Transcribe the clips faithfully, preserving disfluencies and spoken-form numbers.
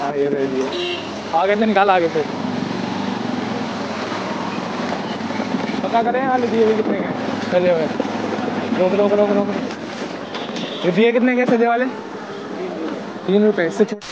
हाँ ये रह दिए, आगे से निकाल, आगे से पता करें वाले दिए भी कितने के सजे हुए। रोक रोक रोक रोक ये दिए कितने के सजे वाले? तीन रुपये इससे छोटे।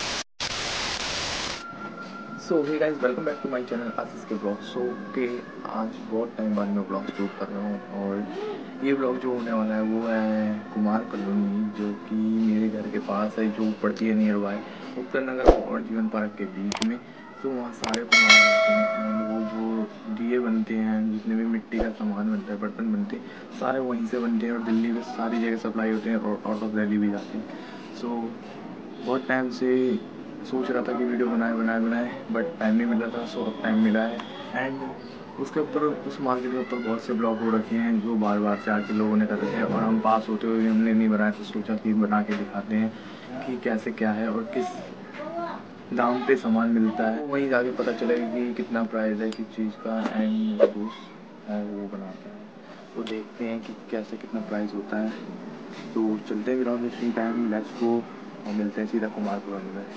So hey guys, welcome back to my channel Ashish के ब्लॉग। सो के आज बहुत टाइम बाद मैं ब्लॉग शूट कर रहा हूँ और ये ब्लॉग जो होने वाला है वो है कुमार कॉलोनी, जो कि मेरे घर के पास है, जो पड़ती है नियर बाय उत्तर नगर और जीवन पार्क के बीच में। तो वहाँ सारे कुमार बनते हैं, वो जो दिए बनते हैं, जितने भी मिट्टी का सामान बनता है, बर्तन बनते हैं, सारे वहीं से बनते हैं और दिल्ली में सारी जगह सप्लाई होते हैं और आउट ऑफ दिल्ली भी जाते हैं। सो बहुत टाइम से सोच रहा था कि वीडियो बनाए बनाए बनाए बट टाइम नहीं मिला था। सो अब टाइम मिला है एंड उसके ऊपर उस मार्केट के ऊपर बहुत से ब्लॉग हो रखे हैं जो बार बार से आके लोगों ने कर रखे हैं और हम पास होते हुए हमने नहीं बनाया, तो सोचा कि बना के दिखाते हैं कि कैसे क्या है और किस दाम पे सामान मिलता है। वहीं जाके पता चलेगा कि कितना प्राइस है किस चीज़ का। एंड दोस्त है वो बनाता है, तो देखते हैं कि कैसे कितना प्राइस होता है। तो चलते हैं without wasting time, let's go और मिलते हैं सीधा कुमार कॉलोनी में।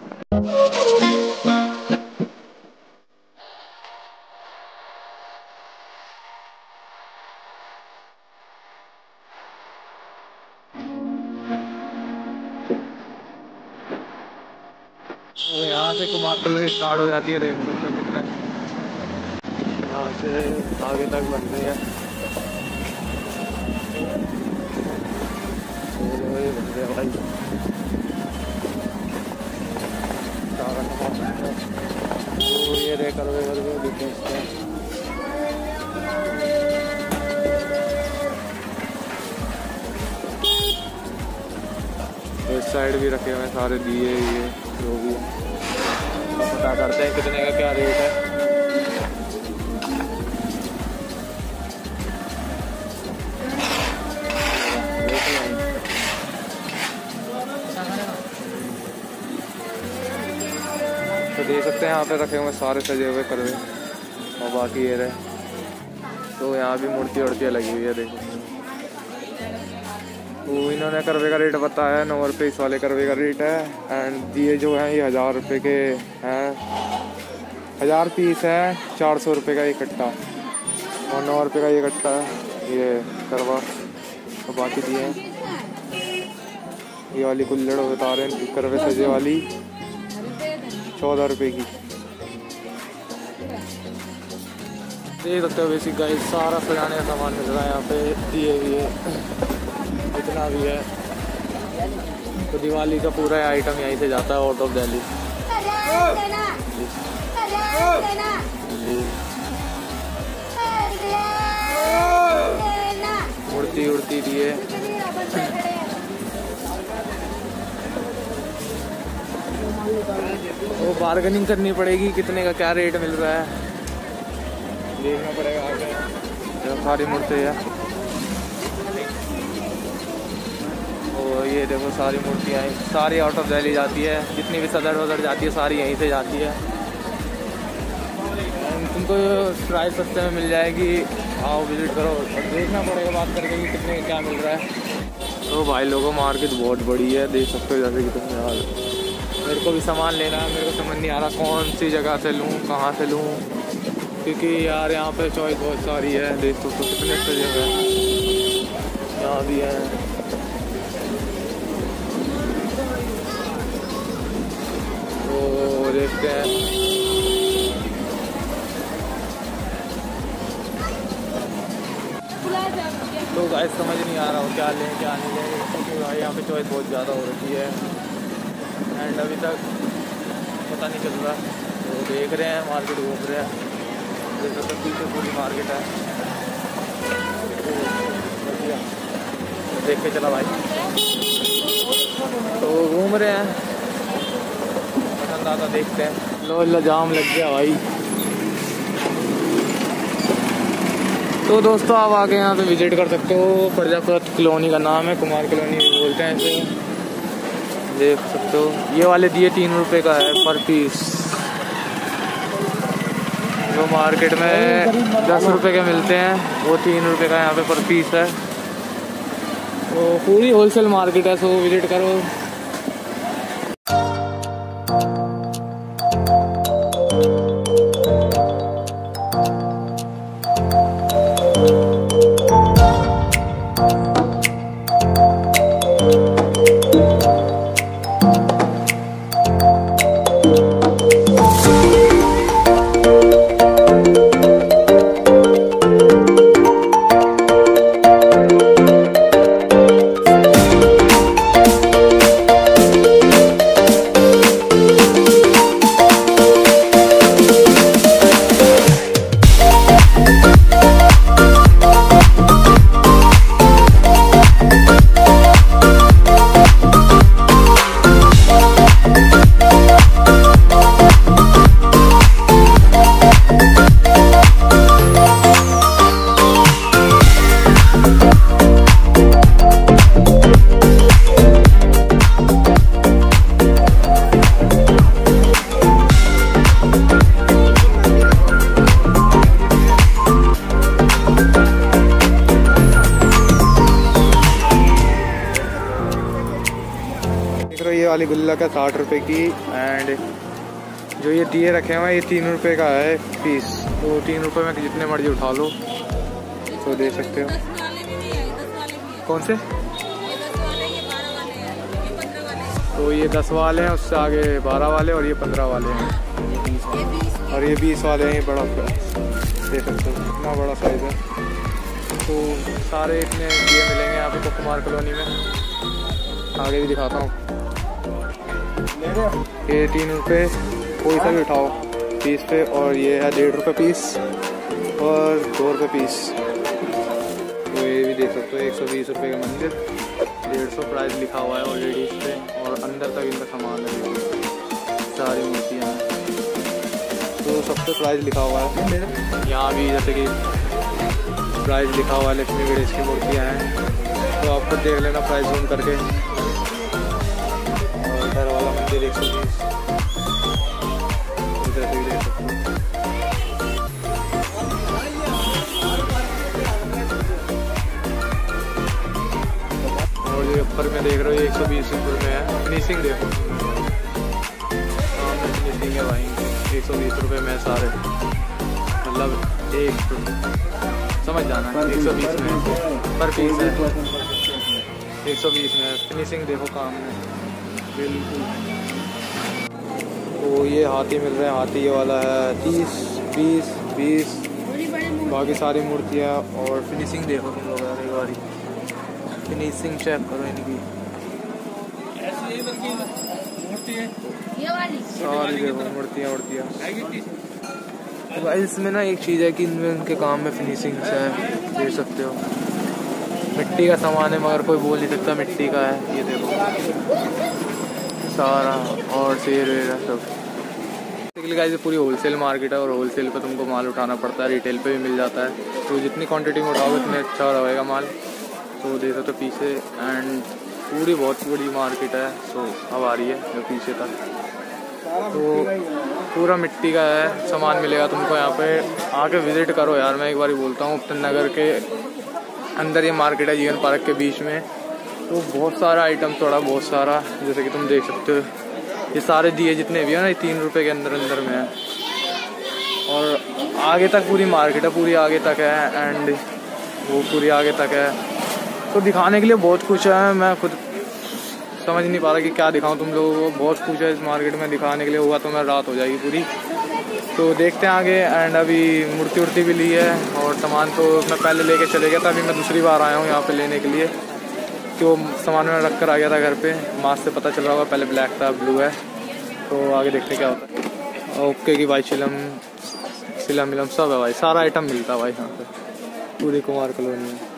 यहाँ से कुमार कॉलोनी स्टार्ट हो जाती है, देख सकते हो कितना यहाँ से आगे तक बन रही है। भाई तो ये रे करवे करवे डिफेंस का तो इस साइड भी रखे हुए हैं सारे दिए, ये जो भी पता करते हैं कितने का क्या रेट है। तो देख सकते हैं यहाँ पे रखे हुए सारे सजे हुए करवे और बाकी ये रहे। तो यहाँ भी मूर्ति उड़तियाँ लगी हुई है, देखो। तो इन्होंने करवे का रेट बताया है नौ रुपये, इस वाले करवे का रेट है। एंड दिए जो हैं ये हज़ार रुपये के हैं, हज़ार पीस है, चार सौ रुपये का ये कट्टा और नौ रुपये का ये कट्टा है ये करवा। तो बाकी दिए हैं ये वाली कुल्लड़ बता रहे हैं करवे सजे वाली चौदह रुपये की। देख सकते हो बेसिक गाइस सारा सजाने का सामान मिल रहा है यहाँ पे, दिए भी है, इतना भी है। तो दिवाली का पूरा आइटम यहीं से जाता है आउट ऑफ दिल्ली। उड़ती उड़ती दिए वो बार्गेनिंग करनी पड़ेगी, कितने का क्या रेट मिल रहा है देखना पड़ेगा आगे। जो सारी मूर्ति है और ये देखो सारी मूर्तियाँ सारी आउट ऑफ दिल्ली जाती है, जितनी भी सदर वदर जाती है सारी यहीं से जाती है। तुमको प्राइस सस्ते में मिल जाएगी, आओ विजिट करो और देखना पड़ेगा बात करके कि कितने क्या मिल रहा है। तो भाई लोगों मार्केट बहुत बड़ी है, देख सकते हो जैसे कितने हाल। मेरे को भी सामान लेना है, मेरे को समझ नहीं आ रहा कौन सी जगह से लूँ, कहाँ से लूँ, क्योंकि यार यहाँ पे चॉइस बहुत सारी है। देख सकते हो कितने से जगह है, यहाँ भी है। तो देखते हैं तो गाइस समझ नहीं आ रहा हो क्या लें क्या नहीं लें, क्योंकि भाई यहाँ पे चॉइस बहुत ज़्यादा हो रखी है एंड अभी तक पता नहीं चल रहा। तो देख रहे हैं, मार्केट घूम रहे हैं, जैसे तो पीछे पूरी मार्केट है। तो देख के चला भाई, तो घूम रहे हैं, पसंद आता देखते हैं। लो लो जाम लग गया भाई। तो दोस्तों आप आके यहाँ पे विजिट कर सकते हो, प्रजापति कॉलोनी का नाम है, कुमार कॉलोनी बोलते हैं इसे। देख सकते हो ये वाले दिए तीन रुपए का है पर पीस, जो मार्केट में दस रुपए के मिलते हैं वो तीन रुपए का यहाँ पे पर पीस है। तो पूरी होलसेल मार्केट है, सो विजिट करो। रहे हो ये वाली गुल्लक है साठ रुपये की। एंड जो ये दिए रखे हुए हैं ये तीन रुपये का है पीस, तो तीन रुपये में जितने मर्जी उठा लो तो दे सकते हो। कौन से? तो ये दस वाले हैं, उससे आगे बारह वाले और ये पंद्रह वाले हैं और ये बीस वाले हैं। ये बड़ा दे सकते हो, इतना बड़ा साइज़ है। तो सारे इतने दिए मिलेंगे यहाँ पे कुमार कॉलोनी में। आगे भी दिखाता हूँ। ये तीन रुपये कोई सा भी उठाओ पीस पे, और ये है डेढ़ रुपये पीस और दो रुपये पीस। तो ये भी देख सकते हो एक सौ बीस रुपये का मंदिर, डेढ़ सौ प्राइस लिखा हुआ है ऑलरेडी इस पर, और अंदर तक इनका सामान है, सारी मूर्तियाँ हैं तो सब पे प्राइस लिखा हुआ है। यहाँ भी जैसे कि प्राइस लिखा हुआ है, लक्ष्मी गणेश की मूर्तियाँ हैं, तो आपको देख लेना प्राइस जूम करके। और इधर वाला मंदिर एक सौ बीस, इधर से देख सकते हो। और जो ऊपर में देख रहे हो ये एक सौ बीस रुपये में है। फिनिशिंग देखो, सामने फिनिशिंग है भाई, एक सौ बीस रुपये में सारे, मतलब एक समझ जाना एक सौ बीस में पर पीस है, एक सौ बीस में। फिनिशिंग देखो काम में बिल्कुल। तो ये हाथी मिल रहे हैं, हाथी ये वाला है तीस बीस बीस, बाकी सारी मूर्तियाँ। और फिनिशिंग देखो तुम लोग यार, एक बारी फिनिशिंग चेक करो इनकी, सारी देखो मूर्तियाँ मूर्तियाँ। तो भाई इसमें ना एक चीज़ है कि इनमें उनके काम में फिनिशिंग है, देख सकते हो। मिट्टी का सामान है मगर कोई बोल नहीं सकता मिट्टी का है, ये देखो सारा, और शेर वेर है सब। बेसिकली गाइस ये पूरी होलसेल मार्केट है और होलसेल पे तुमको माल उठाना पड़ता है, रिटेल पे भी मिल जाता है, तो जितनी क्वांटिटी में उठाओगे उतने अच्छा रहेगा माल। तो देख सकते हो पीछे, एंड पूरी बहुत बड़ी मार्केट है। सो अब आ रही है जो पीछे तक, तो पूरा मिट्टी का है सामान मिलेगा तुमको यहाँ पे, आके विज़िट करो यार। मैं एक बार बोलता हूँ उपतन नगर के अंदर ये मार्केट है, जीवन पार्क के बीच में। तो बहुत सारा आइटम, थोड़ा बहुत सारा, जैसे कि तुम देख सकते हो ये सारे दिए जितने भी है ना, ये तीन रुपये के अंदर अंदर में है। और आगे तक पूरी मार्केट है, पूरी आगे तक है, एंड वो पूरी आगे तक है। तो दिखाने के लिए बहुत कुछ है, मैं खुद समझ नहीं पा रहा कि क्या दिखाऊं तुम लोगों को। बहुत कुछ है इस मार्केट में दिखाने के लिए, हुआ तो मैं रात हो जाएगी पूरी। तो देखते हैं आगे। एंड अभी मूर्ति उर्ति भी ली है, और सामान तो मैं पहले लेके चले गया था, अभी मैं दूसरी बार आया हूँ यहाँ पे लेने के लिए, कि वो सामान में रख कर आ गया था घर पे। मास्क से पता चल रहा होगा, पहले ब्लैक था ब्लू है। तो आगे देखते क्या होता है। ओके की भाई, चिलम चिलम मिलम सब है भाई, सारा आइटम मिलता है भाई यहाँ पे पूरी कुमार कॉलोनी में।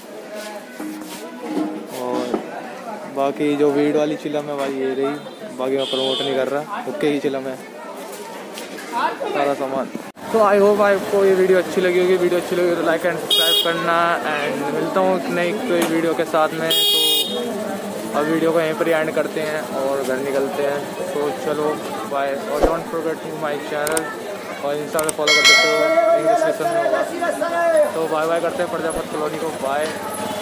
और बाकी जो वीड वाली चिलम है भाई ये रही, बाकी मैं प्रमोट नहीं कर रहा, ओके की चिलम है सारा सामान। तो आई होप आपको ये वीडियो अच्छी लगी होगी। वीडियो अच्छी लगी तो लाइक एंड सब्सक्राइब करना, एंड मिलता हूँ नई कोई वीडियो के साथ में। तो अब वीडियो को यहीं पर ही एंड करते हैं और घर निकलते हैं। तो चलो बाय, और don't forget to my channel, और इंस्टा पे फॉलो कर सकते हो, लिंक डिस्क्रिप्शन में होगा। तो बाय बाय करते हैं प्रजापत कॉलोनी को, बाय।